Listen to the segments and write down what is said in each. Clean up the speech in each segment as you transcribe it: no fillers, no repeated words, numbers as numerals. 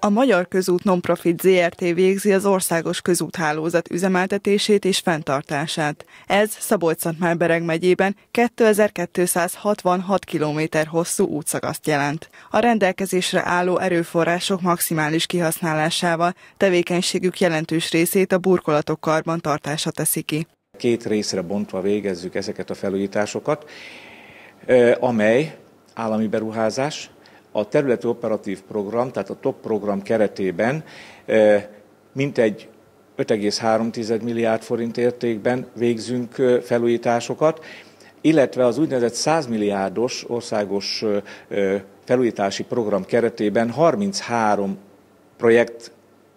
A Magyar Közút Nonprofit Zrt. Végzi az országos közúthálózat üzemeltetését és fenntartását. Ez Szabolcs-Szatmár-Bereg megyében 2266 km hosszú útszakaszt jelent. A rendelkezésre álló erőforrások maximális kihasználásával tevékenységük jelentős részét a burkolatok karbantartása teszi ki. 2 részre bontva végezzük ezeket a felújításokat, amely állami beruházás. A területi operatív program, tehát a TOP program keretében mintegy 5,3 milliárd forint értékben végzünk felújításokat, illetve az úgynevezett 100 milliárdos országos felújítási program keretében 33 projekt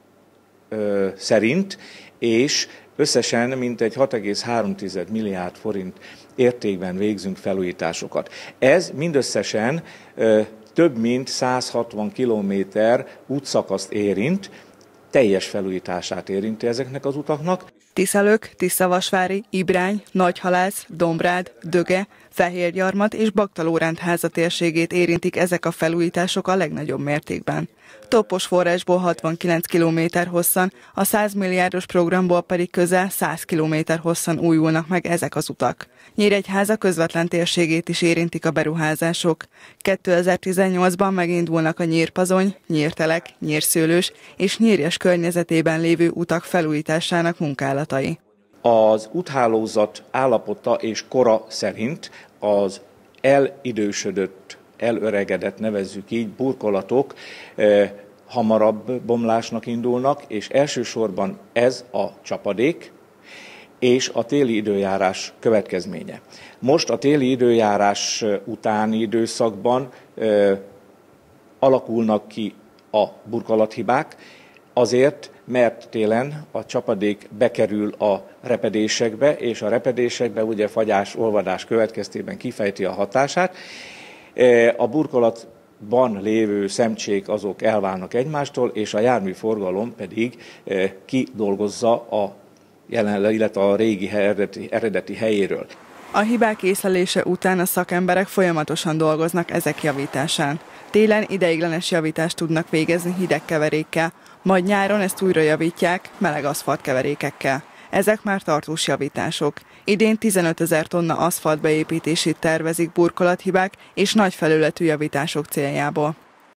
szerint, és összesen mintegy 6,3 milliárd forint értékben végzünk felújításokat. Ez mindösszesen több mint 160 kilométer útszakaszt érint, teljes felújítását érinti ezeknek az utaknak. Tiszalök, Tiszavasvári, Ibrány, Nagyhalász, Dombrád, Döge, Fehérgyarmat és Baktalórendháza térségét érintik ezek a felújítások a legnagyobb mértékben. Toppos forrásból 69 km hosszan, a 100 milliárdos programból pedig közel 100 km hosszan újulnak meg ezek az utak. Nyíregyháza közvetlen térségét is érintik a beruházások. 2018-ban megindulnak a Nyírpazony, Nyírtelek, Nyírszőlős és Nyírjes környezetében lévő utak felújításának munkálatai. Az úthálózat állapota és kora szerint az elidősödött, elöregedett, nevezzük így, burkolatok hamarabb bomlásnak indulnak, és elsősorban ez a csapadék és a téli időjárás következménye. Most a téli időjárás utáni időszakban alakulnak ki a burkolathibák, azért, mert télen a csapadék bekerül a repedésekbe, és a repedésekbe ugye fagyás, olvadás következtében kifejti a hatását. A burkolatban lévő szemcsék azok elválnak egymástól, és a járműforgalom pedig kidolgozza a jelenleg, illetve a régi eredeti helyéről. A hibák észlelése után a szakemberek folyamatosan dolgoznak ezek javításán. Télen ideiglenes javítást tudnak végezni hideg keverékkel, majd nyáron ezt újra javítják meleg aszfaltkeverékekkel. Ezek már tartós javítások. Idén 15 000 tonna aszfalt beépítését tervezik burkolathibák és nagy felületű javítások céljából.